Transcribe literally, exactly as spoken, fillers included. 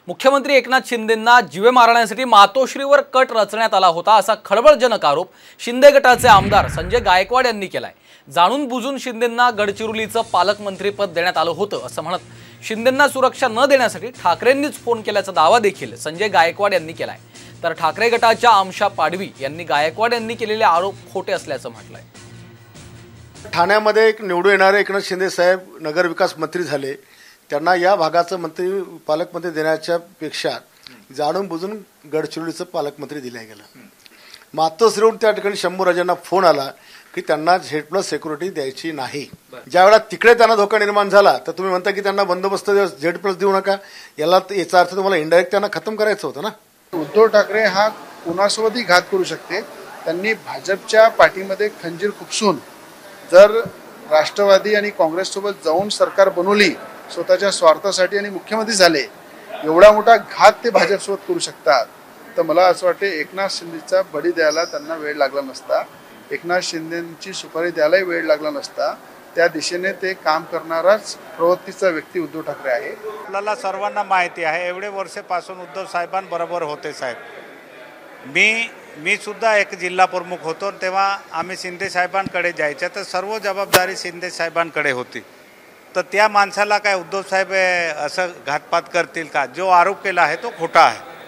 मुख्यमंत्री एकनाथ शिंदेंना जीवे मारण्यासाठी मातोश्रीवर कट रचण्यात आला होता असा खळबळजनक आरोप शिंदे गटाचे आमदार संजय गायकवाड यांनी केलाय। जाणून बुजून शिंदेंना गडचिरोलीचं पालकमंत्रीपद देण्यात आलं होतं असं म्हणत शिंदेंना सुरक्षा न देण्यासाठी ठाकरेंनीच फोन केल्याचा दावा देखील संजय गायकवाड यांनी केलाय। तर ठाकरे गटाच्या आमशा पाडवी यांनी गायकवाड यांनी केलेले आरोप खोटे असल्याचं म्हटलंय। ठाण्यामध्ये एक निवडून येणारे एकनाथ शिंदे साहेब नगर विकास मंत्री झाले, त्यांना या भागाचं मंत्री पालकमंत्री देण्याच्या पेक्षा जाणून बुजून गडचिरोलीचं पालकमंत्री दिलं गेलं। मातोश्रीवरून त्या ठिकाणी शंभूराजांना फोन आला की त्यांना झेड प्लस सिक्युरिटी द्यायची नाही। ज्यावेळेला तिकडे त्यांना धोका निर्माण झाला तर तुम्ही म्हणता की त्यांना बंदोबस्त झेड प्लस देऊ नका, याला याचा अर्थ तुम्हाला इनडायरेक्ट त्यांना खतम करायचं होतं ना। उद्धव ठाकरे हा कोणासोबतही घात करू शकते। त्यांनी भाजपच्या पाठीमध्ये खंजीर खुपसून जर राष्ट्रवादी आणि काँग्रेससोबत जाऊन सरकार बनवली स्वतःच्या स्वार्थासाठी आणि मुख्यमंत्री झाले, एवढा मोठा घात ते भाजपसोबत करू शकतात। तर मला असं वाटते एकनाथ शिंदेचा बळी द्यायला त्यांना वेळ लागला नसता, एकनाथ शिंदेची सुपारी द्यायलाही वेळ लागला नसता। त्या दिशेने ते काम करणाराच प्रवृत्तीचा व्यक्ती उद्धव ठाकरे आहे। आपल्याला सर्वांना माहिती आहे, एवढे वर्षापासून उद्धव साहेबांबरोबर होते साहेब। मी मी सुद्धा एक जिल्हा प्रमुख होतो, तेव्हा आम्ही शिंदे साहेबांकडे जायचं तर सर्व जबाबदारी शिंदे साहेबांकडे होती। तर त्या माणसाला काय उद्धव साहेब असं घातपात करतील का? जो आरोप केला आहे तो खोटा आहे।